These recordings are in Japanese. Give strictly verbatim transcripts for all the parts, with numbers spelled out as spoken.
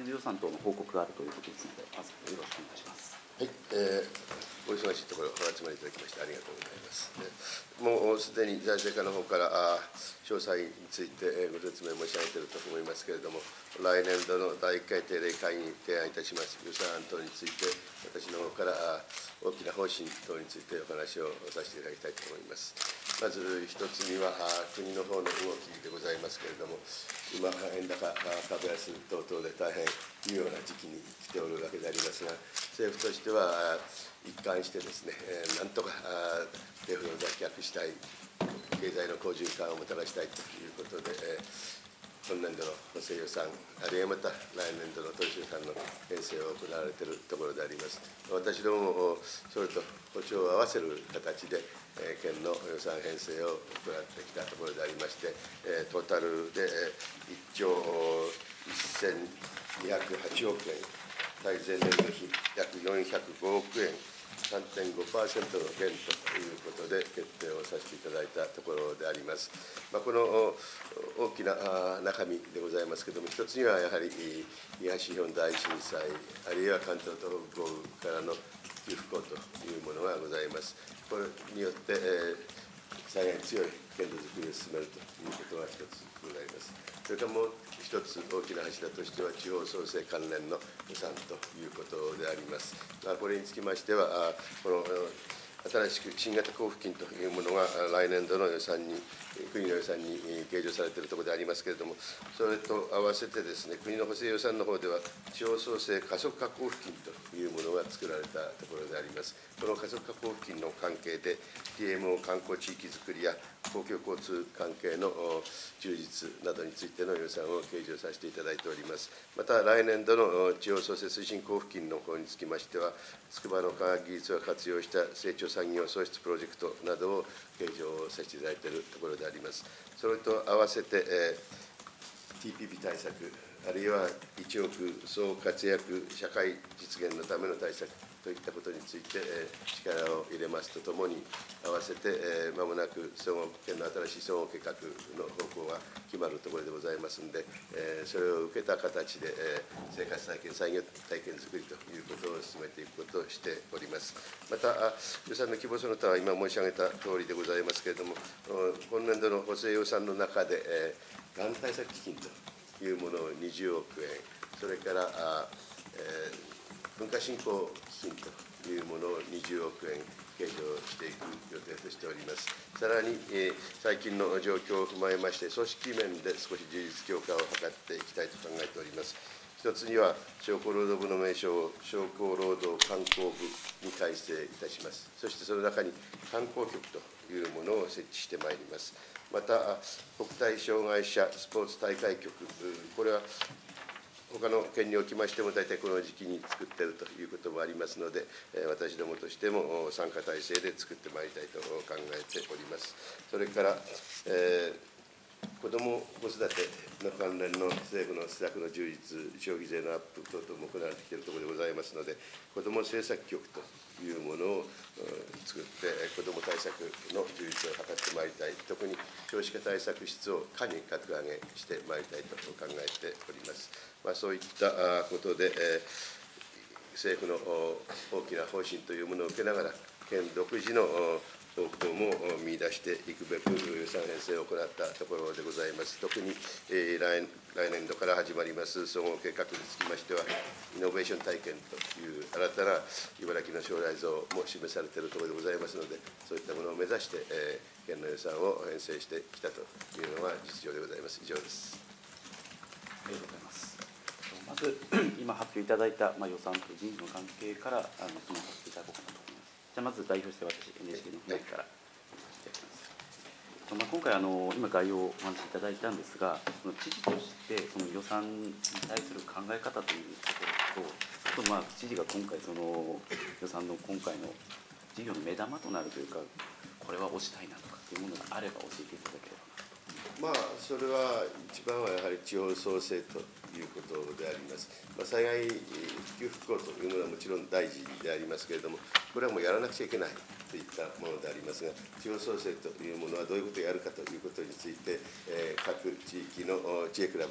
年度予算等の報告があるということですので、まずよろしくお願いします。 はい、えー、お忙しいところお集まりいただきましてありがとうございます。もうすでに財政課の方からあ詳細についてご説明申し上げていると思いますけれども、来年度の第一回定例会議に提案いたします予算案等について、私の方から大きな方針等についてお話をさせていただきたいと思います。まず一つには、国の方の動きでございますけれども、今、円高、株安等々で大変微妙な時期に来ておるわけでありますが、政府としては一貫してですね、なんとかデフレを脱却したい、経済の好循環をもたらしたいということで、今年度の補正予算、あるいはまた来年度の当初予算の編成を行われているところであります。私どももそれと歩調を合わせる形で、県の予算編成を行ってきたところでありまして、トータルでいっちょうせんにひゃくはちおくえん、対前年度比約よんひゃくごおくえん、さんてんごパーセント の減ということで決定をさせていただいたところであります。まあ、この大きな中身でございますけれども、一つにはやはり東日本大震災、あるいは関東東北豪雨からの給付項というものがございます。これによって、えー、大変強い県土づくりを進めるということが一つございます。それからもう一つ大きな柱としては、地方創生関連の予算ということであります。まあ、これにつきましては、この新しく新型交付金というものが来年度の予算に、国の予算に計上されているところでありますけれども、それと合わせてですね、国の補正予算の方では、地方創生加速化交付金というものが作られたところであります。この加速化交付金の関係で、ティーエムオー 観光地域づくりや公共交通関係の充実などについての予算を計上させていただいております。また、来年度の地方創生推進交付金の方につきましては、筑波の科学技術を活用した成長産業創出プロジェクトなどを計上させていただいているところであります。それと合わせて、えー、ティーピーピー 対策、あるいはいちおく総活躍社会実現のための対策といったことについて、えー、力を入れますとともに、合わせてまも、えー、なく総合県の新しい総合計画の方向が決まるところでございますので、えー、それを受けた形で、えー、生活体験、産業体験づくりということを進めていくことをしております。また、予算の規模その他は今申し上げたとおりでございますけれども、今年度の補正予算の中で、えー、がん対策基金というものをにじゅうおくえん、それから、あえー文化振興基金というものをにじゅうおくえん計上していく予定としております。さらに、えー、最近の状況を踏まえまして、組織面で少し充実強化を図っていきたいと考えております。一つには、商工労働部の名称を商工労働観光部に改正いたします。そしてその中に観光局というものを設置してまいります。また、国体障害者スポーツ大会局、これは他の県におきましても、大体この時期に作っているということもありますので、私どもとしても参加体制で作ってまいりたいと考えております。それから、えー子ども子育ての関連の政府の施策の充実、消費税のアップ等々も行われてきているところでございますので、子ども政策局というものを作って、子ども対策の充実を図ってまいりたい、特に少子化対策室を課に格上げしてまいりたいと考えております。まあ、そういったことで、えー、政府の大きな方針というものを受けながら、県独自の方向も見出していくべく予算編成を行ったところでございます。特に、えー、来, 来年度から始まります総合計画につきましては、イノベーション体験という新たな茨城の将来像も示されているところでございますので、そういったものを目指して、えー、県の予算を編成してきたというのが実情でございます。以上です。 ありがとうございます。まず、今発表いただいた、まあ、予算と人事の関係から、あの質問させていただこうかなと思います。じゃあ、まず代表して私、エヌエイチケー の方からさせていただきます。まあ、今回あの、今、概要をお話しいただいたんですが、その知事としてその予算に対する考え方というところと、あと、まあ、知事が今回、その予算の今回の事業の目玉となるというか、これは推したいなとかっていうものがあれば教えていただければな。 まあ、それは一番はやはり地方創生ということであります。まあ、災害給付項というのはもちろん大事でありますけれども、これはもうやらなくちゃいけないといったものでありますが、地方創生というものはどういうことをやるかということについて、えー、各地域の知恵比べに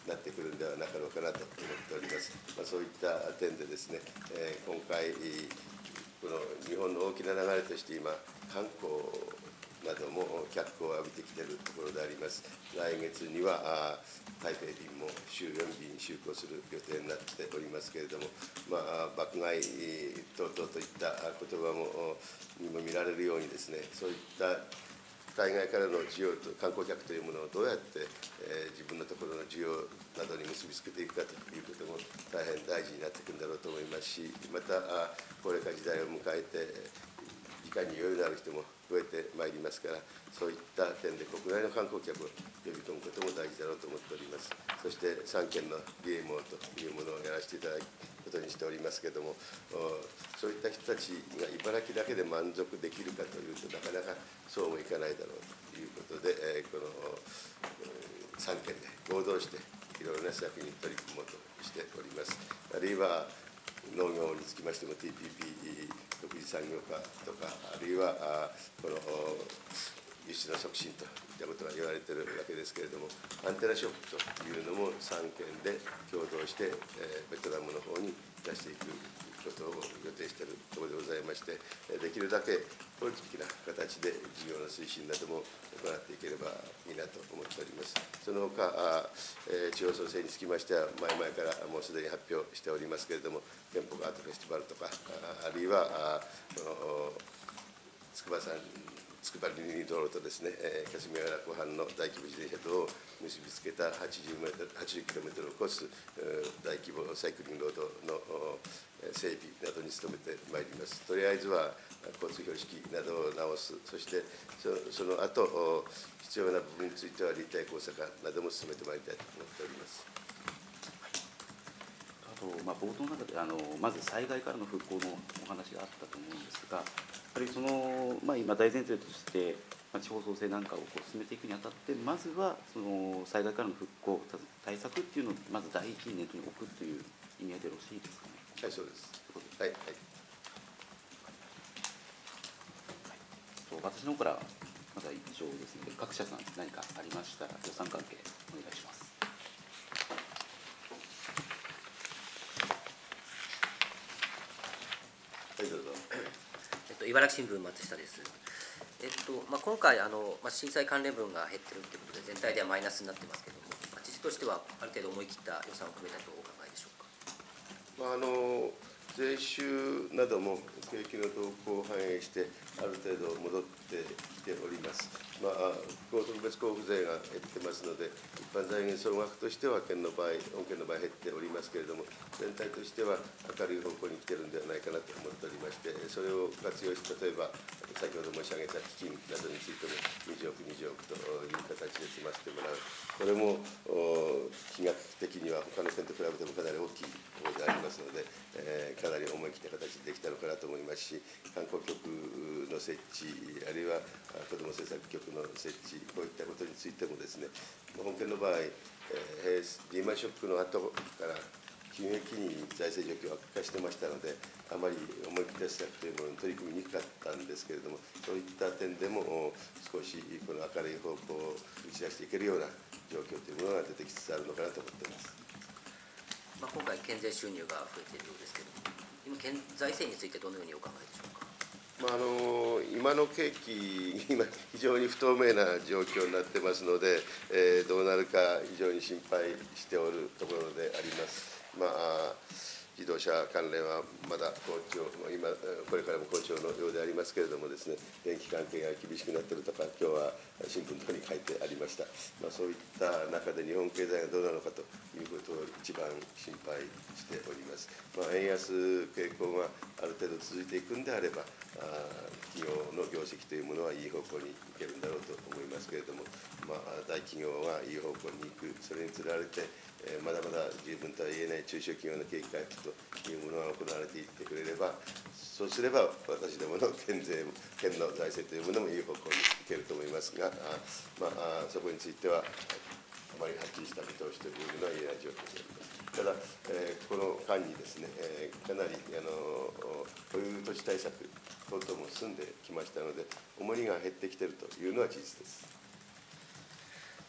なってくるんではなかろうかなと思っております。まあ、そういった点でですね、えー、今回、この日本の大きな流れとして今、観光なども脚光を浴びてきているところであります。来月には台北便も週よん便就航する予定になっておりますけれども、まあ、爆買い等々といった言葉もにも見られるようにですね、そういった海外からの需要と観光客というものをどうやって、えー、自分のところの需要などに結びつけていくかということも大変大事になってくるんだろうと思いますし、また高齢化時代を迎えて時間に余裕のある人も増えてまいりますから、そういった点で国内の観光客を呼び込むことも大事だろうと思っております。そしてさんけんの ビーエムオー というものをやらせていただくことにしておりますけれども、そういった人たちが茨城だけで満足できるかというとなかなかそうもいかないだろうということで、このさんけんで合同していろいろな施策に取り組もうとしております。あるいは農業につきましても ティーピーピー 独自産業化とか、あるいはこの輸出の促進といったことが言われているわけですけれども、アンテナショップというのもさんけんで共同して、えー、ベトナムの方に出していくことを予定しているところでございまして、できるだけ法律的な形で事業の推進なども行っていければいいなと思っております。その他、えー、地方創生につきましては、前々からもうすでに発表しておりますけれども、憲法アートフェスティバルとか、あるいはこの筑波山筑波リニー道路とですね、えー、霞ヶ浦湖畔の大規模自転車道を結びつけたはちじゅうキロメートルを超す、えー、大規模サイクリングロードの整備などに努めてまいります。とりあえずは交通標識などを直す、そしてそその後必要な部分については立体交差化なども進めてまいりたいと思っております。 あと、まあ、冒頭の中であのまず災害からの復興のお話があったと思うんですが、やはりその、まあ、今大前提として、まあ、地方創生なんかをこう進めていくにあたって、まずはその災害からの復興対策っていうのをまず第一に念頭に置くという意味合いでよろしいですかね。 はい、そうです。はい、はい。 私の方からまだ以上ですので、各社さん何かありましたら予算関係お願いします。 はい、どうぞ。 えっと、茨城新聞松下です。えっとまあ、今回あの、まあ、震災関連分が減ってるということで全体ではマイナスになってますけれども、まあ、知事としてはある程度思い切った予算を組めたとお考えでしょうか。 まあ、あの税収なども景気の動向を反映してある程度戻ってきております。まあ、復興特別交付税が減ってますので、一般財源総額としては県の場合、本県の場合減っておりますけれども、全体としては明るい方向に来ているんではないかなと思っておりまして、それを活用して、例えば先ほど申し上げた基金などについてもにじゅうおく、にじゅうおくという形で済ませてもらう、これも金額的には他の県と比べてもかなり大きいところでありますので、えー、かなり思い切った形でできたのかなと思いますし、観光局の設置、あるいは子ども政策局の設置、こういったことについてもですね、本県の場合、えー、リーマンショックの後から急激に財政状況を悪化してましたので、あまり思い切った施策というものに取り組みにくかったんですけれども、そういった点でも少しこの明るい方向を打ち出していけるような状況というものが出てきつつあるのかなと思っています。 まあ、今回、県税収入が増えているようですけれども、今、県財政についてどのようにお考えでしょうか。 まあ、あの今の景気、今、非常に不透明な状況になってますので、えー、どうなるか非常に心配しておるところであります。まあ、自動車関連はまだ好調、今、これからも好調のようでありますけれどもですね、電気関係が厳しくなっているとか、今日は新聞等に書いてありました。まあ、そういった中で日本経済がどうなのかということを一番心配しております。まあ、円安傾向がある程度続いていくんであれば、あ企業の業績というものはいい方向にいけるんだろうと思いますけれども、まあ、大企業がいい方向に行く、それにつられて、えー、まだまだ十分とは言えない中小企業の景気回復というものが行われていってくれれば、そうすれば私どもの県税、県の財政というものもいい方向にいけると思いますが、あまあ、そこについては、あまりはっきりした見通しというのは言えない状況であります。ただ、えー、この間にですね、えー、かなりあの保有土地対策等々も進んできましたので、重荷が減ってきているというのは事実です。 あと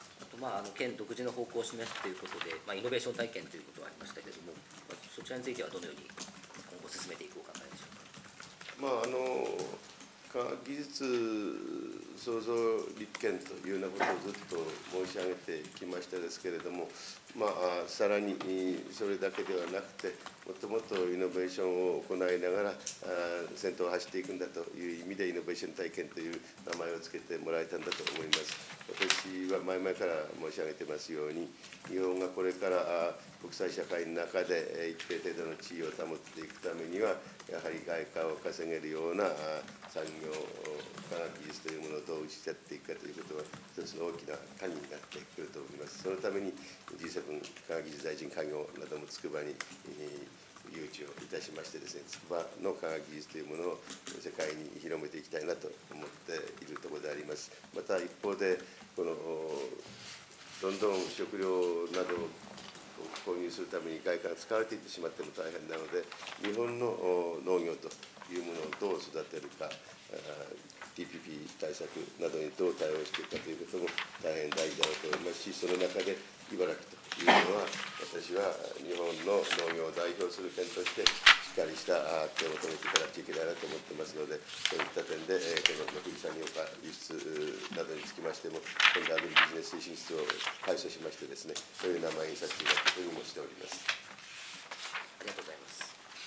まあ、あの県独自の方向を示すということで、まあ、イノベーション体験ということがありましたけれども、まあ、そちらについてはどのように今後進めていくお考えでしょうか。 まああの科学技術創造立憲というようなことをずっと申し上げてきましたですけれども、まあ、さらにそれだけではなくて、もっともっとイノベーションを行いながら先頭を走っていくんだという意味で、イノベーション体験という名前を付けてもらえたんだと思います。私は前々から申し上げてますように、日本がこれから国際社会の中で一定程度の地位を保っていくためには、やはり外貨を稼げるような産業、科学技術というものをどう打ち立てていくかということは、一つの大きな鍵になってくると思います。そのために ジーセブン 科学技術大臣会合なども筑波に誘致をいたしましてですね、筑波の科学技術というものを世界に広めていきたいなと思っているところであります。また一方で、このどんどん食料などを購入するために外貨が使われていってしまっても大変なので、日本の農業というものをどう育てるか、ティーピーピー 対策などにどう対応していくかということも大変大事だろうと思いますし、その中で茨城というのは、私は日本の農業を代表する県として、しっかりした手を止めていかなきゃいけないなと思ってますので、そういった点で、この木産業化輸出などにつきましても、今度、アグリビジネス推進室を改組しましてですね、そういう名前にさせていただくことにもしております。 ありがとうございます。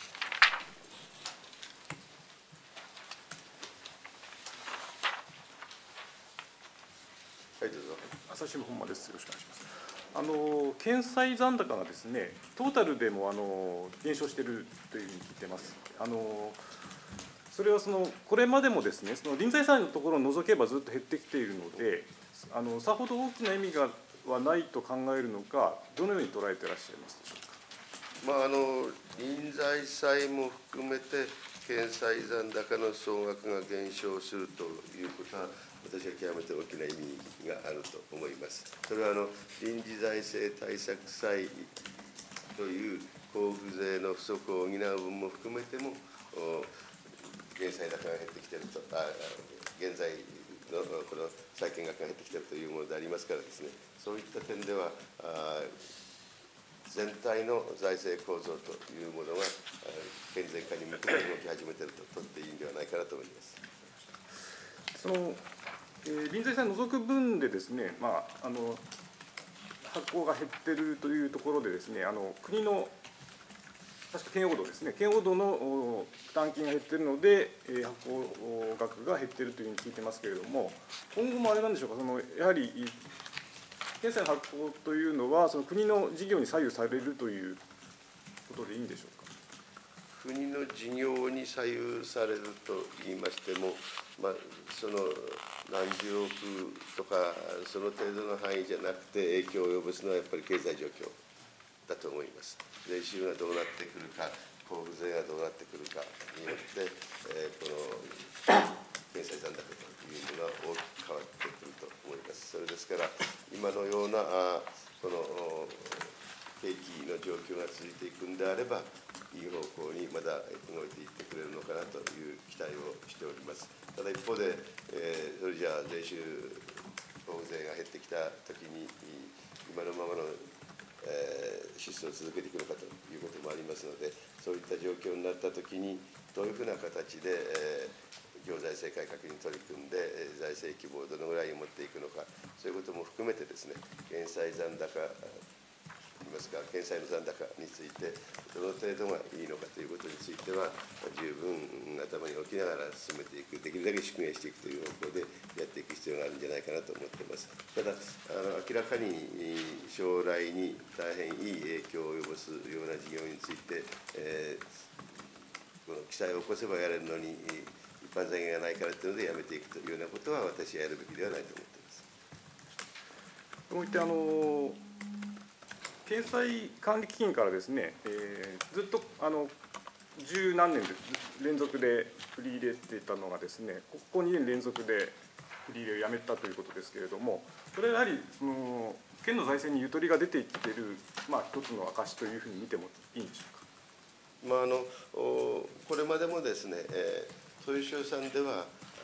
はい、どうぞ。 朝日新聞本間です。よろしくお願いします。あの県債残高がですね、トータルでもあの減少しているというふうに聞いてます。あのそれはそのこれまでもですね、その臨済債のところを除けばずっと減ってきているので、あのさほど大きな意味がはないと考えるのか、どのように捉えていらっしゃいますでしょうか。 まあ、あの臨済債も含めて、県債残高の総額が減少するということは、私は極めて大きな意味があると思います。それはあの臨時財政対策債という交付税の不足を補う分も含めても、減債高が減ってきていると、あ現在のこの債権額が減ってきているというものでありますからですね、そういった点では、あ全体の財政構造というものが健全化に向けて動き始めていると取っていいんではないかなと思います。 そのえー、臨済債を除く分でですね、まあ、あの発行が減っているというところでですね、あの国の確か県央道ですね、県央道の負担金が減っているので、えー、発行額が減っているというふうに聞いてますけれども、今後もあれなんでしょうか、そのやはり県債の発行というのは、その国の事業に左右されるということでいいんでしょうか。 国の事業に左右されると言いましても、まあ、その何十億とか、その程度の範囲じゃなくて、影響を及ぼすのはやっぱり経済状況だと思います。税収がどうなってくるか、交付税がどうなってくるかによって、えー、この県債残高というものは大きく変わってくると思います。それですから、今のようなあこの景気の状況が続いていくんであれば、いい方向にまだ動いていってくれるのかなという期待をしております。ただ一方で、えー、それじゃあ税収、交付税が減ってきたときに、今のままの、えー、支出を続けていくのかということもありますので、そういった状況になったときに、どういうふうな形で、えー、行財政改革に取り組んで、財政規模をどのぐらいに持っていくのか、そういうことも含めてですね、減債残高、いますか、県債の残高について、どの程度がいいのかということについては、十分頭に置きながら進めていく、できるだけ縮減していくという方向でやっていく必要があるんじゃないかなと思っています。ただ、あの明らかに将来に大変いい影響を及ぼすような事業について、えー、この記載を起こせばやれるのに、一般財源がないからというのでやめていくというようなことは、私はやるべきではないと思っています。 こういってあの県債管理基金からですね、えー、ずっとあの十何年で連続で振り入れていたのがですね、ここにねん連続で振り入れをやめたということですけれども、これはやはりその県の財政にゆとりが出てきている、まあ、一つの証というふうに見てもいいんでしょうか。 まあ、あのこれまでもですね、えー、そういう賞賛では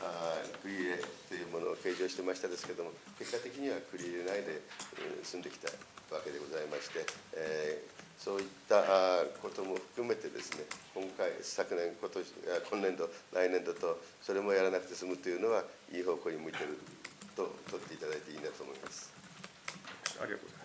繰り入れというものを計上してましたですけれども、結果的には繰り入れないで済んできたわけでございまして、えーそういったことも含めてですね、今回、昨年、今年、今年度、来年度と、それもやらなくて済むというのは、いい方向に向いていると取っていただいていいなと思います。 ありがとうございました。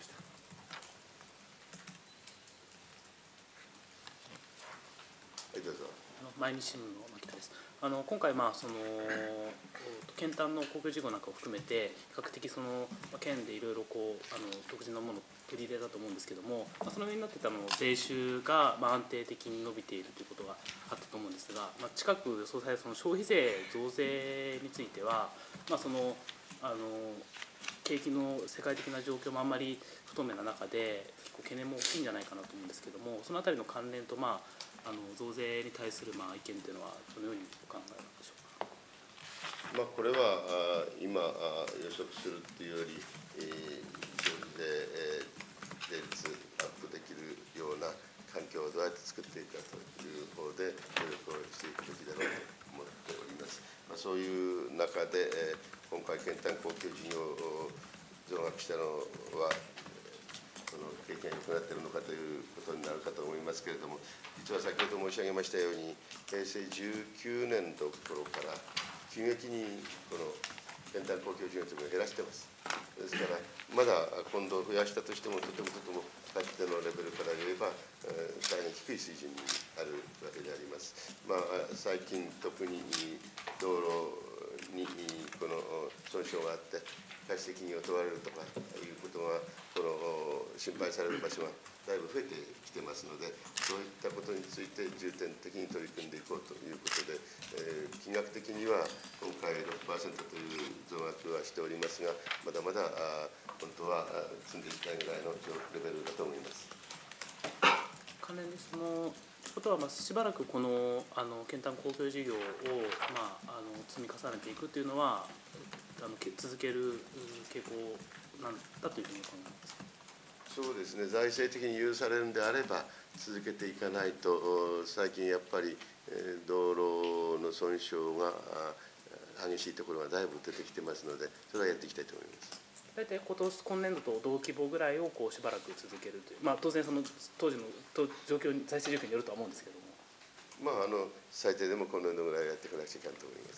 はい、どうぞ。 毎日新聞の牧田です。あの今回、まあ、その県単の公共事業なんかを含めて比較的その県でいろいろこうあの独自のものを取り入れたと思うんですけども、まあ、その上になってたの税収がまあ安定的に伸びているということがあったと思うんですが、まあ、近く予想されるその消費税増税については、まあ、そのあの景気の世界的な状況もあんまり不透明な中で結構懸念も大きいんじゃないかなと思うんですけども、そのあたりの関連と、まああの増税に対するまあ意見というのはどのようにお考えなんでしょうか。 まあ、これはあ今あ予測するというより、えー、消費税、えー、税率アップできるような環境をどうやって作っていくかという方で努力をしていくべきだろうと思っております。まあ、そういう中で、えー、今回県単公共事業を増額したのはその経験が良くなっているのかということになるかと思いますけれども、実は先ほど申し上げましたように、平成じゅうきゅうねん度頃から急激にこの県単公共事業というのを減らしています。ですから、まだ今度増やしたとしても、とてもとてもかつてのレベルから言えば、えー、大変低い水準にあるわけであります。まあ、最近、特に道路にこの損傷があって、過失責任を問われるとかいうことがこの心配される場所がだいぶ増えてきてますので、そういったことについて重点的に取り組んでいこうということで、えー、金額的には今回 ろくパーセント という増額はしておりますが、まだまだあ本当は積んでいきたいぐらいのレベルだと思います。 関連でそのことは、まあしばらくこのあの県単公共事業を、まあ、あの積み重ねていくというのはあの続ける傾向なんだというふうに考えますか。 そうですね、財政的に許されるんであれば続けていかないと、最近やっぱり道路の損傷が激しいところがだいぶ出てきてますので、それはやっていきたいと思います。 大体今年今年度と同規模ぐらいをこうしばらく続けるという、まあ、当然その当時の状況に財政状況によるとは思うんですけども、 まあ、あの最低でも今年度ぐらいやっていかなくちゃいけないと思います。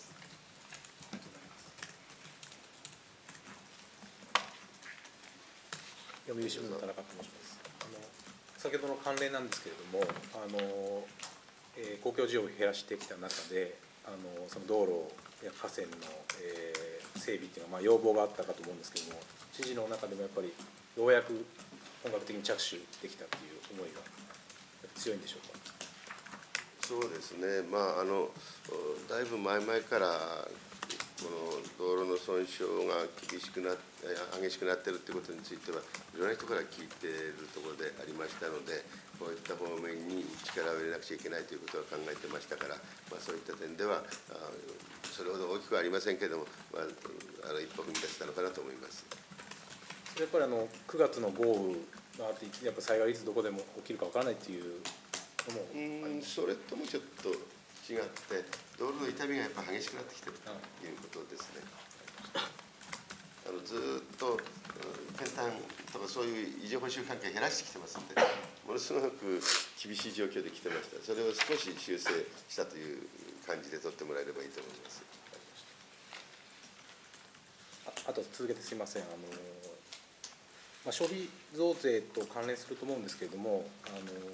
読売新聞の田中と申します。あの先ほどの関連なんですけれども、あの、えー、公共事業を減らしてきた中で、あのその道路や河川の、えー、整備っていうのは、まあ、要望があったかと思うんですけれども、知事の中でもやっぱりようやく本格的に着手できたという思いが強いんでしょうか。 そうですね、まあ、あのだいぶ前々からこの道路の損傷が厳しくな激しくなっているということについては、いろんな人から聞いているところでありましたので、こういった方面に力を入れなくちゃいけないということは考えてましたから、まあ、そういった点では、それほど大きくはありませんけれども、まあ、あの一歩踏み出せたのかなと思います。 やっぱりあのくがつの豪雨があって、やっぱ災害いつどこでも起きるかわからないというのもあります。 それともちょっと違って、道路の痛みがやっぱり激しくなってきているということですね。あのずっと県単とかそういう異常補修関係を減らしてきてますので、ものすごく厳しい状況で来てました。それを少し修正したという感じで取ってもらえればいいと思います。 あ, あと続けてすみません。あのまあ、消費増税と関連すると思うんですけれども、あの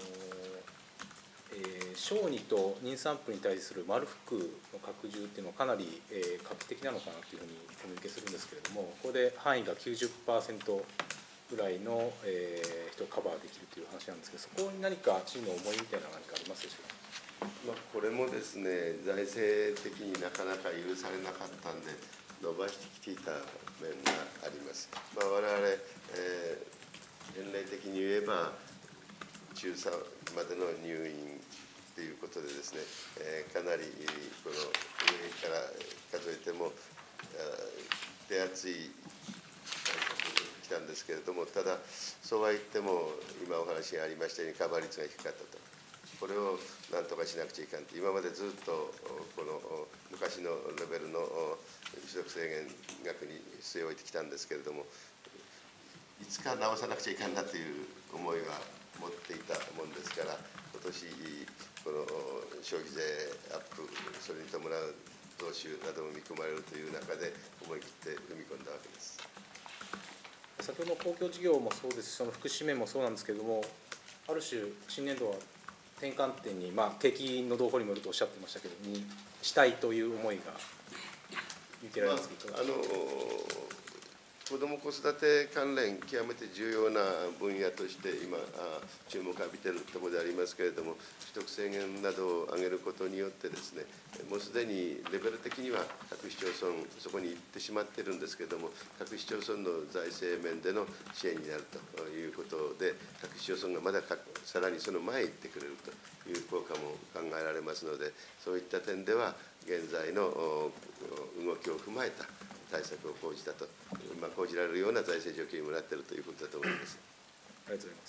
えー、小児と妊産婦に対するマル服の拡充っていうのはかなり、えー、画期的なのかなというふうにお見受けするんですけれども、ここで範囲が きゅうじゅっパーセント ぐらいの、えー、人をカバーできるという話なんですけど、そこに何か知事の思いみたいな何かありますでしょうか。 まあ、これもですね、財政的になかなか許されなかったんで伸ばしてきていた面があります。まあ、我々、えー、年齢的に言えば中さんまでの入院ということでですね、えー、かなりこの上から数えても手厚い対策を来たんですけれども、ただそうは言っても今お話がありましたようにカバー率が低かったとこれをなんとかしなくちゃいかんと、今までずっとこの昔のレベルの所得制限額に据え置いてきたんですけれども、いつか直さなくちゃいかんなという思いは持っていたもんですから、今年この消費税アップ、それに伴う増収なども見込まれるという中で、思い切って踏み込んだわけです。 先ほどの公共事業もそうですし、その福祉面もそうなんですけれども、ある種、新年度は転換点に、まあ、景気の動向にもよるとおっしゃってましたけど、にしたいという思いが見受けられますけど、 まあ、あの子ども子育て関連、極めて重要な分野として今、注目を浴びているところでありますけれども、所得制限などを上げることによってですね、もうすでにレベル的には各市町村、そこに行ってしまっているんですけれども、各市町村の財政面での支援になるということで、各市町村がまださらにその前へ行ってくれるという効果も考えられますので、そういった点では、現在の動きを踏まえた対策を講じたと、まあ、講じられるような財政状況にもなっているということだと思います。 ありがとうございます。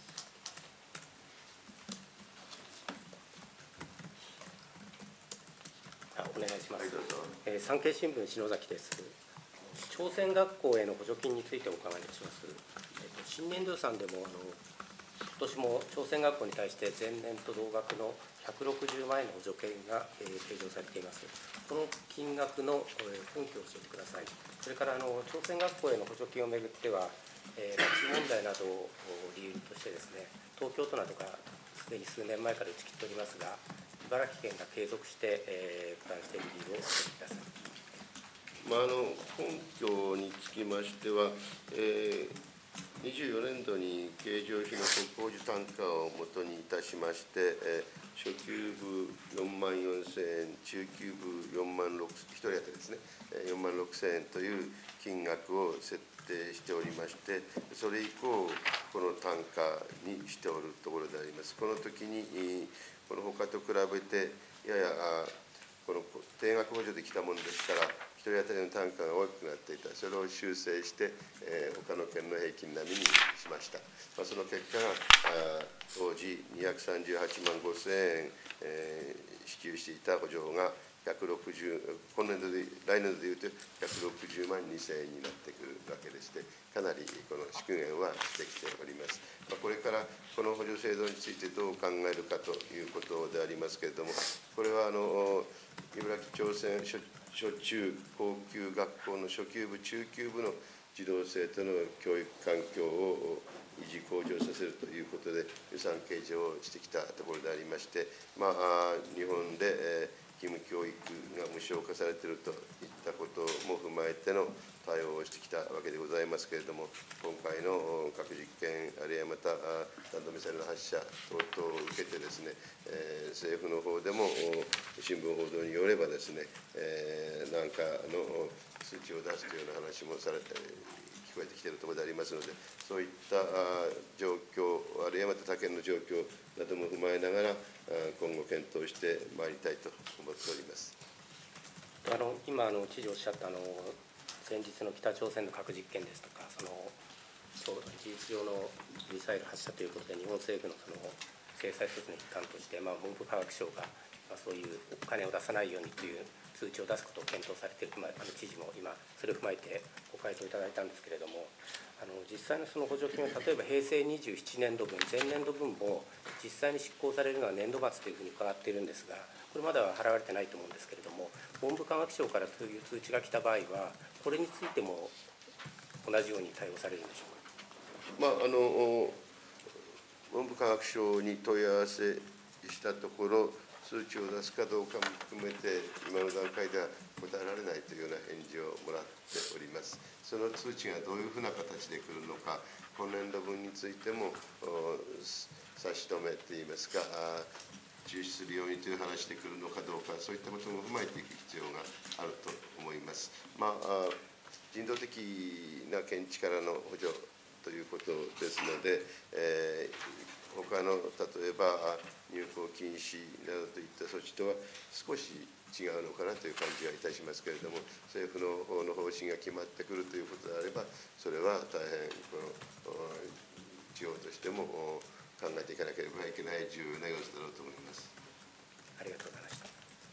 お願いします。 はい、どうぞ。 えー、産経新聞篠崎です。朝鮮学校への補助金についてお伺いいたします。えー、と新年度予算でもあの今年も朝鮮学校に対して前年と同額のひゃくろくじゅうまんえんの補助金が、えー、提供されています。この金額の、えー、根拠を教えてください。それからあの朝鮮学校への補助金をめぐっては、えー、拉致問題などを理由としてですね、東京都などがすでに数年前から打ち切っておりますが、茨城県が継続して、えー、負担している理由を教えてください。 まあ、あの根拠につきましては、えー、にじゅうよねんどに経常費の国公授単価をもとにいたしまして、えー、初級部よんまんよんせんえん、中級部よんまんろくせんえん、ひとり当たりですね、よんまんろくせんえんという金額を設定しておりまして、それ以降、この単価にしておるところであります。この時に、この他と比べて、ややこの定額補助できたものですから、ひとり当たりの単価が大きくなっていた、それを修正して、えー、他の県の平均並みにしました。まあ、その結果が、当時にひゃくさんじゅうはちまんごせんえん、えー、支給していた補助がひゃくろくじゅう、今年度で、来年度でいうとひゃくろくじゅうまんにせんえんになってくるわけでして、かなりこの縮減はしてきております。まあ、これからこの補助制度についてどう考えるかということでありますけれども、これはあの茨城朝鮮小中高級学校の初級部、中級部の児童生徒の教育環境を維持向上させるということで、予算計上をしてきたところでありまして、まあ、日本で、えー、義務教育が無償化されているといったことも踏まえての対応をしてきたわけでございますけれども、今回の核実験、あるいはまた弾道ミサイルの発射等々を受けてですね、えー、政府の方でも新聞報道によればですね、えー、なんかの数値を出すというような話もされて聞こえてきているところでありますので、そういった状況、あるいはまた他県の状況なども踏まえながら、今後検討してまいりたいと思っております。 あの今あの知事おっしゃったあの先日の北朝鮮の核実験ですとか、その事実上のミサイル発射ということで、日本政府のその制裁措置の一環として、まあ、文部科学省が、まあ、そういうお金を出さないようにという通知を出すことを検討されている、まあ、あの知事も今、それを踏まえてご回答いただいたんですけれども、あの実際のその補助金を例えば平成にじゅうななねん度分、前年度分も実際に執行されるのは年度末というふうに伺っているんですが、これまだは払われてないと思うんですけれども、文部科学省からそういう通知が来た場合は、これについても同じように対応されるんでしょうか。 まあ、あの文部科学省に問い合わせしたところ、通知を出すかどうかも含めて、今の段階では答えられないというような返事をもらっております。その通知がどういうふうな形で来るのか、今年度分についても差し止めといいますか、中止するようにという話で来るのかどうか、そういったことも踏まえていく必要があると思います。まあ、人道的な見地からの補助ということですので、えー、他の例えば入校禁止などといった措置とは少し違うのかなという感じがいたしますけれども、政府の方の方針が決まってくるということであれば、それは大変この地方としても考えていかなければいけない重要な要素だろうと思います。 ありがとうございました。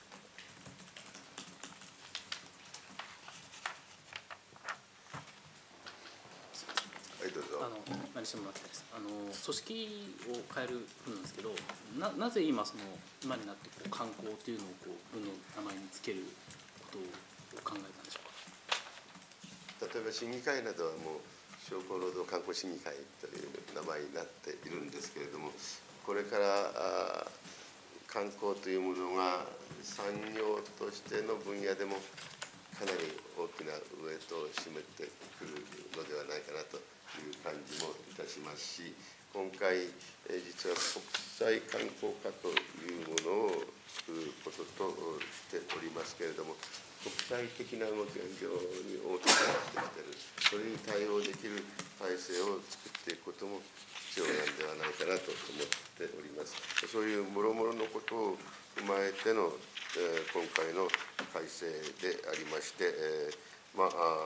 はい、どうぞ。 あの何してもらってです。あの組織を変える分なんですけど、ななぜ今その今になってこう観光というのをこう分の名前につけることを考えたんでしょうか。 例えば審議会などはもう商工労働観光審議会という名前になっているんですけれども、これからあ観光というものが産業としての分野でもかなり大きなウエイトを占めてくるのではないかなという感じもいたしますし、今回え実は国際観光課というものを作ることとしておりますけれども、国際的な動きが非常に大きくなってきている、それに対応できる体制を作っていくことも必要なんではないかなと思っております。そういうもろもろのことを踏まえての、えー、今回の改正でありまして、えー、まあ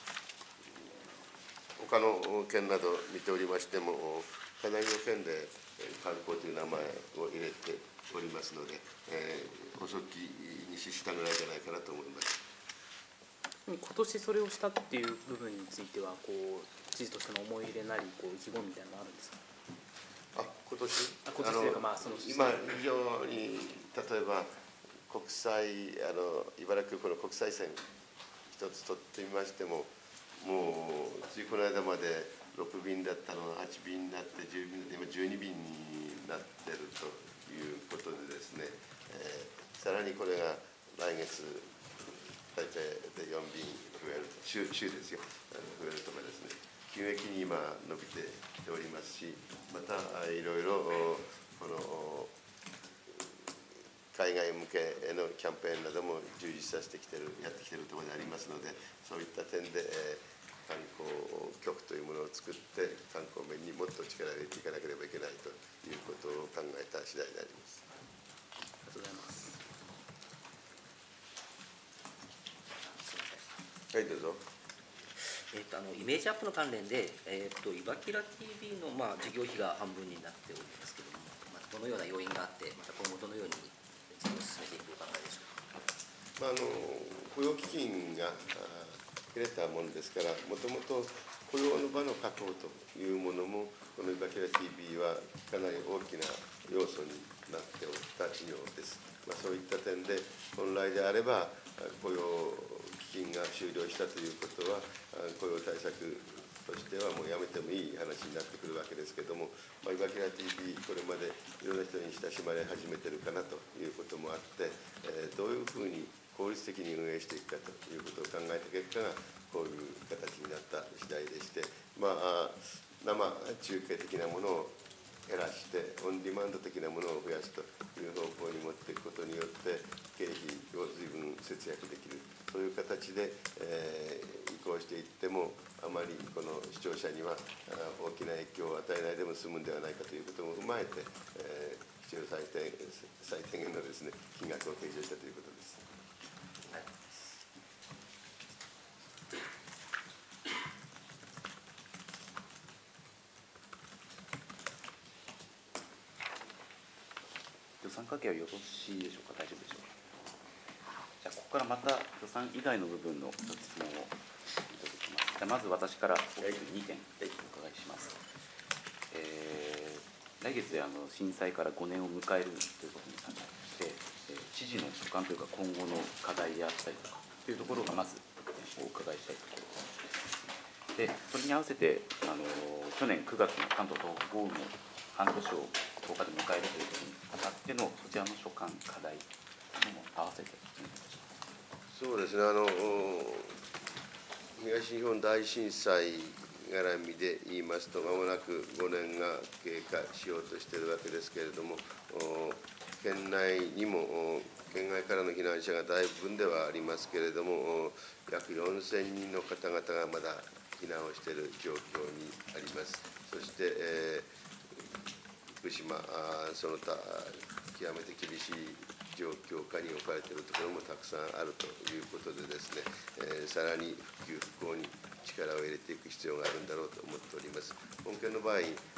他の県など見ておりましても、かなりの県で観光という名前を入れておりますので、えー、遅きに資したぐらいじゃないかなと思います。 今年それをしたっていう部分についてはこう知事としての思い入れなりこう意気込みみたいなのがあるんですか。 あ、今年あ今年というかまあその今非常に例えば国際あの茨城空港の国際線一つ取ってみましても、もうついこの間までろくびんだったのがはちびんになってじゅうびんで今じゅうにびんになっているということでですね、えー、さらにこれが来月大体でよんびん増える、週週ですよ、増えるとかですね、急激に今伸びてきておりますし、またいろいろこの海外向けのキャンペーンなども充実させてきてるやってきているところでありますので、そういった点で観光局というものを作って観光面にもっと力を入れていかなければいけないということを考えた次第であります。 ありがとうございます。 はい、どうぞ。 えー、とあのイメージアップの関連で、えー、とイバキラ ティービー の、まあ、事業費が半分になっておりますけれども、まあ、どのような要因があって、また今後どのように事業を進めていくお考えでしょうか。 まあ、あの雇用基金が切れたものですから、もともと雇用の場の確保というものも、このイバキラ ティービー はかなり大きな要素になっておった事業です。まあ、そういった点で、本来であれば、雇用基金が終了したということは、雇用対策としてはもうやめてもいい話になってくるわけですけれども、まあ、イバキラ ティービー、これまでいろんな人に親しまれ始めているかなということもあって、えー、どういうふうに効率的に運営していくかということを考えた結果が、こういう形になった次第でして、まあ、生中継的なものを減らして、オンディマンド的なものを増やすという方向に持っていくことによって、経費を随分節約できる、そういう形で、えー、移行していっても、あまりこの視聴者には大きな影響を与えないでも済むんではないかということも踏まえて、えー、必要最低最低限のですね、金額を計上したということです。 はい、 予算会計はよろしいでしょうか、大丈夫でしょうか。じゃあ、ここからまた予算以外の部分の質問をいただきます。じゃあまず私から大きくにてんお伺いします。えー、来月であの震災からごねんを迎えるということに関して、えー、知事の所感というか、今後の課題であったりとかというところがまずお伺いしたいところです。で、それに合わせてあの去年くがつの関東東北豪雨の半年をとおかで迎えるということにあたってのそちらの所感、課題も合わせてお願いします。 そうですね、あの東日本大震災絡みで言いますと、まもなくごねんが経過しようとしているわけですけれども、県内にも県外からの避難者が大部分ではありますけれども、約よんせんにんの方々がまだ避難をしている状況にあります。そして、えー福島、その他極めて厳しい状況下に置かれているところもたくさんあるということでですね、えー、さらに復旧復興に力を入れていく必要があるんだろうと思っております。本県の場合、復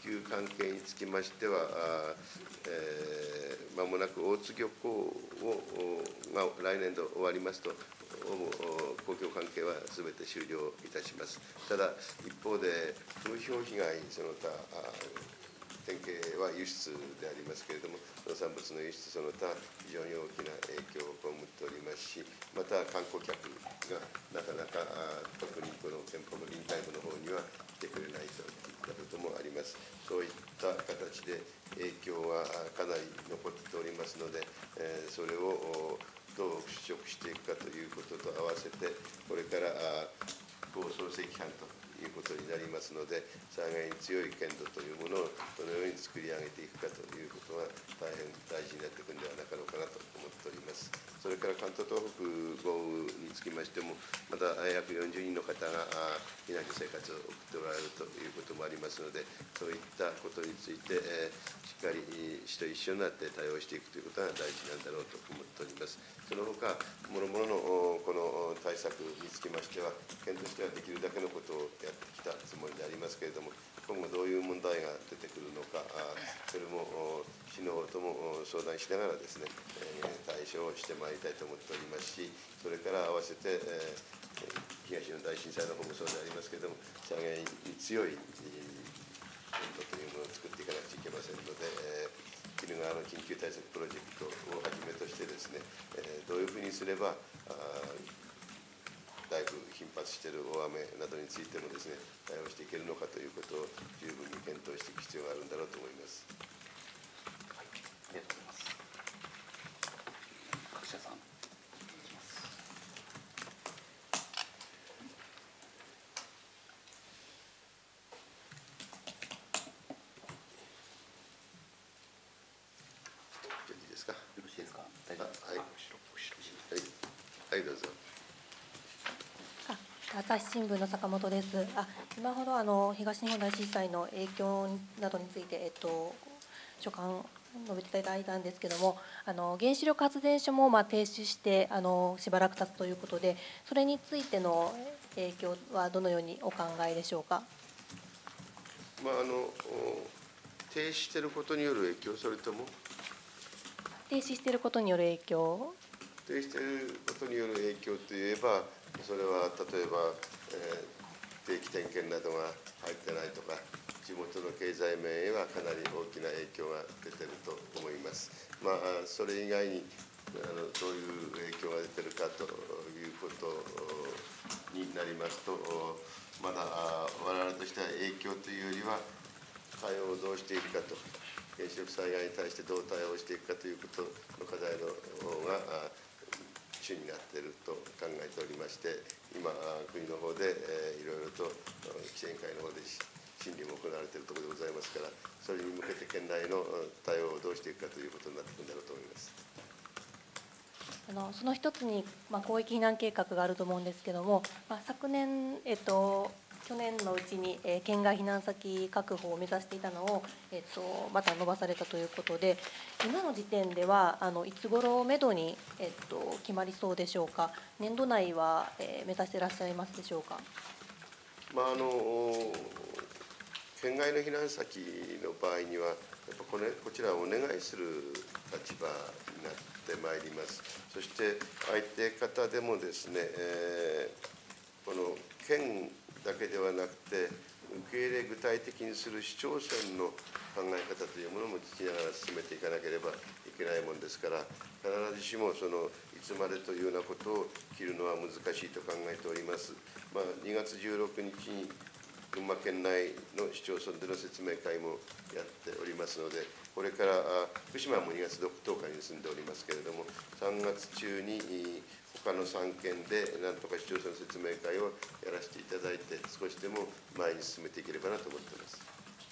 給関係につきましては、えー、間もなく大津漁港をが来年度終わりますと、公共関係はすべて終了いたします。ただ、一方で、風評被害、その他、典型は輸出でありますけれども、農産物の輸出その他、非常に大きな影響を被っておりますし、また観光客がなかなか、特にこの店舗の臨海部の方には来てくれないといったこともあります。そういった形で影響はかなり残っておりますので、えー、それをどう払拭していくかということと合わせて、これから復興創生期間ということになりますので、災害に強い県土というものをどのように作り上げていくかということが大変大事になってくるんではなかろうかなと思っております。それから関東東北豪雨につきましても、また約よんじゅうにんの方が避難生活を送っておられるということもありますので、そういったことについて、えー、しっかり市と一緒になって対応していくということが大事なんだろうと思っております。その他、もろもろのこの対策につきましては、県としてはできるだけのことをやってきたつもりでありますけれども、今後どういう問題が出てくるのか、それも市の方とも相談しながらですね、対処をしてまいりたいと思っておりますし、それから合わせて、東日本大震災の方もそうでありますけれども、災害に強い県土というものを作っていかなくちゃいけませんので、鬼怒川の緊急対策プロジェクトをはじめとしてですね、どういうふうにすれば、だいぶ頻発している大雨などについてもですね、対応していけるのかということを十分に検討していく必要があるんだろうと思います。 はい、ありがとうございます。各社さん、お願いします。 いいですか。 よろしいですか。大丈夫ですか。 はい、はい、はい、どうぞ。 朝日新聞の坂本です。あ、今ほどあの東日本大震災の影響などについて、えっと、所感述べていただいたんですけども、あの原子力発電所もまあ停止してあのしばらく経つということで、それについての影響はどのようにお考えでしょうか。 まあ、あの停止していることによる影響、それとも停止していることによる影響停止していることによる影響といえば、それは例えば、えー、定期点検などが入ってないとか、地元の経済面へはかなり大きな影響が出ていると思います。まあ、それ以外にあのどういう影響が出ているかということになりますと、まだ我々としては影響というよりは、対応をどうしていくかと、原子力災害に対してどう対応していくかということの課題の方が主になっていると考えておりまして、今、国の方で、えー、いろいろと規制委員会の方で審理も行われているところでございますから、それに向けて県内の対応をどうしていくかということになってくるんだろうと思います。 あのその一つに、まあ、広域避難計画があると思うんですけども、まあ、昨年、えっと、去年のうちに、えー、県外避難先確保を目指していたのを、えっと、また伸ばされたということで、今の時点ではあのいつ頃をめどに、えっと、決まりそうでしょうか。年度内は、えー、目指していらっしゃいますでしょうか。 まあ、あの県外の避難先の場合には、やっぱこれこちらをお願いする立場になってまいります。そして相手方でもですね、えー、この県だけではなくて、受け入れ具体的にする市町村の考え方というものも聞きながら進めていかなければいけないものですから、必ずしもそのいつまでというようなことを切るのは難しいと考えております。まあ、にがつじゅうろくにちに群馬県内の市町村での説明会もやっておりますので、これから福島もにがつとおかに住んでおりますけれども、さんがつ中に他のさんけんでなんとか市町村の説明会をやらせていただいて、少しでも前に進めていければなと思っています。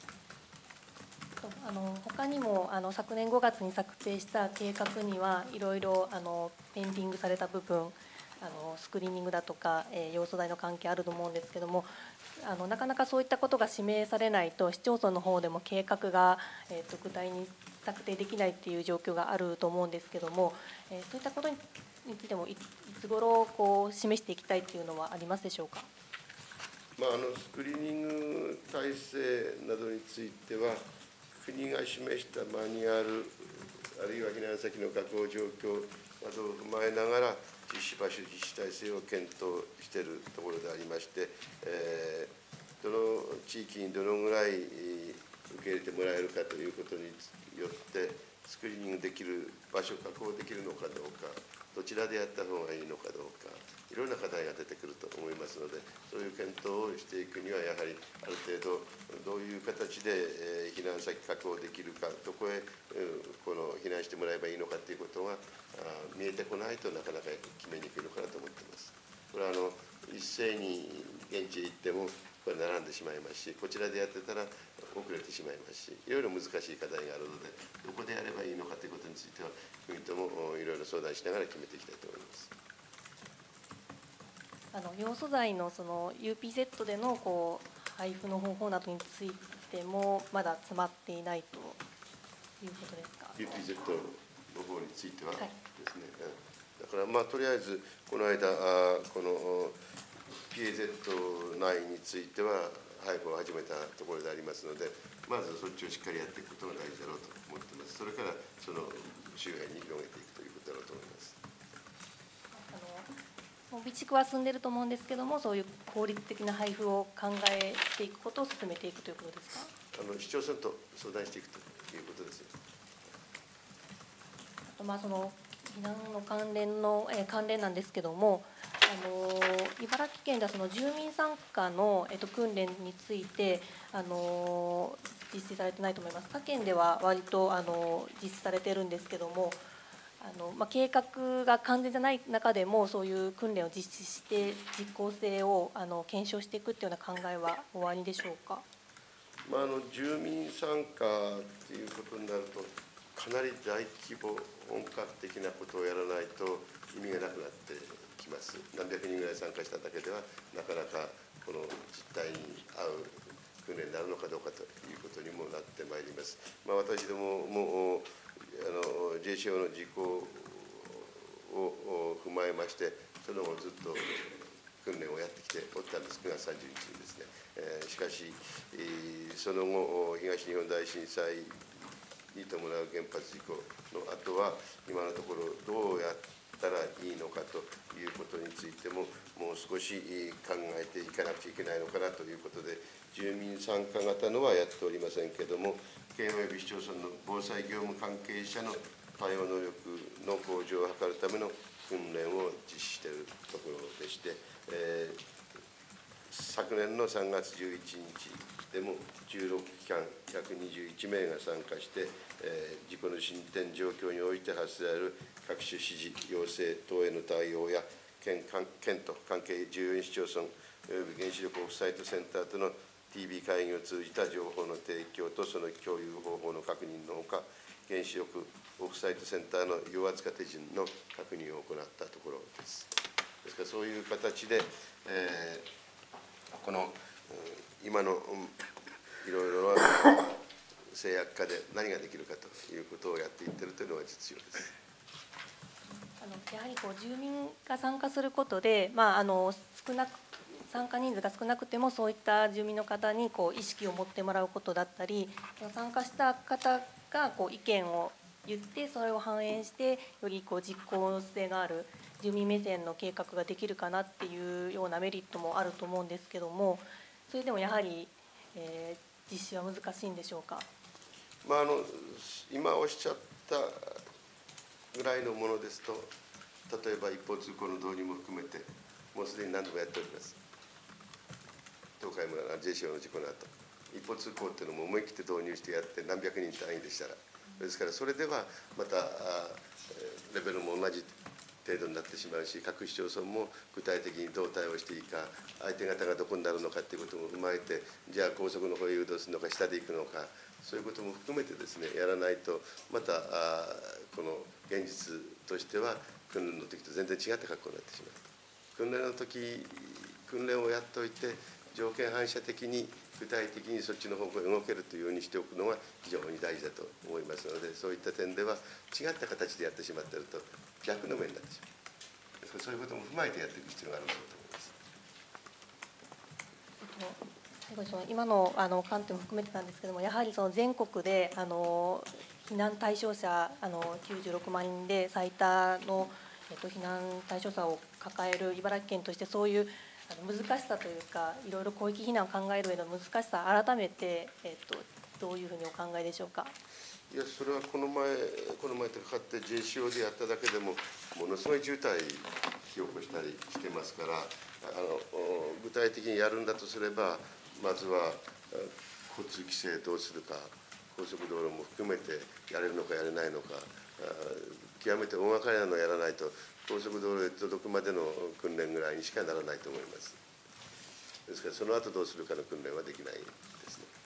あの他にもあの昨年ごがつに策定した計画にはいろいろあのペンディングされた部分、あのスクリーニングだとか、えー、要素代の関係あると思うんですけども、あのなかなかそういったことが指名されないと、市町村の方でも計画が、えー、と具体に策定できないっていう状況があると思うんですけども、えー、そういったことについてもいつ頃こう示していきたいっていうのはありますでしょうか。 まあ、あのスクリーニング体制などについては、国が示したマニュアル、あるいは避難先の確保状況などを踏まえながら、実施場所、実施体制を検討しているところでありまして、えー、どの地域にどのぐらい受け入れてもらえるかということによって、スクリーニングできる場所、確保できるのかどうか、どちらでやった方がいいのかどうか、いろんな課題が出てくると思いますので、そういう検討をしていくには、やはりある程度、どういう形で避難先確保できるか、どこへこの避難してもらえばいいのかということが見えてこないとなかなか決めにくいのかなと思っています。これはあの一斉に現地へ行ってもこれ並んでしまいますし、こちらでやってたら遅れてしまいますし、いろいろ難しい課題があるので、どこでやればいいのかということについては、国ともいろいろ相談しながら決めていきたいと思います。 あの要素材のその ユーピーゼット でのこう配布の方法などについてもまだ詰まっていないということですか。 ユーピーゼット の方についてはですね、 はい、 だからまあとりあえずこの間あこの ピーエーゼット 内については配布を始めたところでありますので、まずそっちをしっかりやっていくことが大事だろうと思っています。それからその周辺に広げていくということだろうと思います。 備蓄は進んでいると思うんですけれども、そういう効率的な配布を考えていくことを進めていくということですか。 あの市町村と相談していくということですよ。 あとまあその避難の関連の、えー、関連なんですけれども、あのー、茨城県ではその住民参加の、えー、と訓練について、あのー、実施されてないと思います。他県では割と、あのー、実施されているんですけれども。あのまあ、計画が完全じゃない中でもそういう訓練を実施して実効性をあの検証していくというような考えはおありでしょうか。 まあ、あの住民参加ということになるとかなり大規模本格的なことをやらないと意味がなくなってきます。何百人ぐらい参加しただけではなかなかこの実態に合う訓練になるのかどうかということにもなってまいります。まあ、私どももあの ジェーシーオー の事項を踏まえまして、その後ずっと訓練をやってきておったんです、くがつさんじゅうにちにですね。えー、しかし、その後、東日本大震災に伴う原発事故の後は、今のところ、どうやったらいいのかということについても、もう少し考えていかなくちゃいけないのかなということで、住民参加型のはやっておりませんけれども、県および市町村の防災業務関係者の対応能力の向上を図るための訓練を実施しているところでして、えー、昨年のさんがつじゅういちにちでもじゅうろくきかんひゃくにじゅういちめいが参加して、えー、事故の進展状況において発せられる各種指示、要請等への対応や県、県と関係重要市町村および原子力オフサイトセンターとの ティービー 会議を通じた情報の提供とその共有方法の確認のほか、原子力オフサイトセンターの揚圧化手順の確認を行ったところです。ですからそういう形で、えー、この今のいろいろな制約下で何ができるかということをやっていっているというのが実情です。 あのやはりこう住民が参加することで、まあ、あの少なく参加人数が少なくてもそういった住民の方にこう意識を持ってもらうことだったり、参加した方がこう意見を言ってそれを反映してよりこう実効性がある住民目線の計画ができるかなっていうようなメリットもあると思うんですけども、それでもやはり、えー、実施は難しいんでしょうか。 まあ、あの今おっしゃったぐらいのものですと、例えば一方通行の導入も含めてもうすでに何度もやっております。東海村の ジェーシーオー の事故の後、一方通行っていうのも思い切って導入してやって何百人単位でしたら、ですからそれではまたレベルも同じ程度になってしまうし、各市町村も具体的にどう対応していいか、相手方がどこになるのかということも踏まえて、じゃあ高速の方へ誘導するのか下で行くのか、そういうことも含めてですねやらないと、またこの現実としては訓練の時と全然違った格好になってしまう。訓練の時訓練をやっておいて条件反射的に具体的にそっちの方向へ動けるというようにしておくのが非常に大事だと思いますので、そういった点では違った形でやってしまっていると逆の面になってしまう。そういうことも踏まえてやっていく必要があるんだろうと思います。 最後にその今のあの観点も含めてなんですけども、やはりその全国であの避難対象者あのきゅうじゅうろくまんにんで最多の、えっと、避難対象者を抱える茨城県として、そういうあの難しさというか、いろいろ広域避難を考える上での難しさ、改めて、えっと、どういうふうにお考えでしょうか。 いや、それはこの前、この前とかかって ジェーシーオー でやっただけでも、ものすごい渋滞引き起こしたりしてますから、あの具体的にやるんだとすれば、まずは交通規制どうするか、高速道路も含めてやれるのかやれないのか、極めて大掛かりなのをやらないと、高速道路へ届くまでの訓練ぐらいにしかならないと思います。ですから、その後どうするかの訓練はできないですね。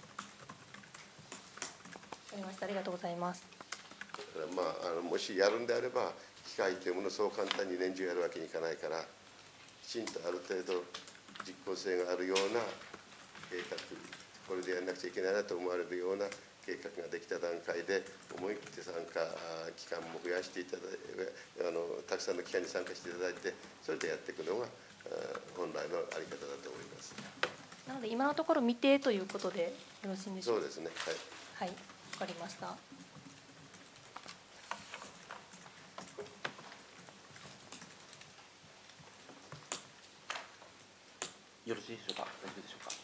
わかりました。ありがとうございます。 だからまあ、あのもしやるんであれば、機械というものをそう簡単に年中やるわけにいかないから、きちんとある程度実効性があるような計画、これでやらなくちゃいけないなと思われるような計画ができた段階で、思い切って参加期間も増やしていただいて、あのたくさんの期間に参加していただいて、それでやっていくのが本来のあり方だと思います。 なので今のところ未定ということでよろしいんでしょうか。 そうですね。はい。 はい、わかりました。 よろしいでしょうか。大丈夫でしょうか。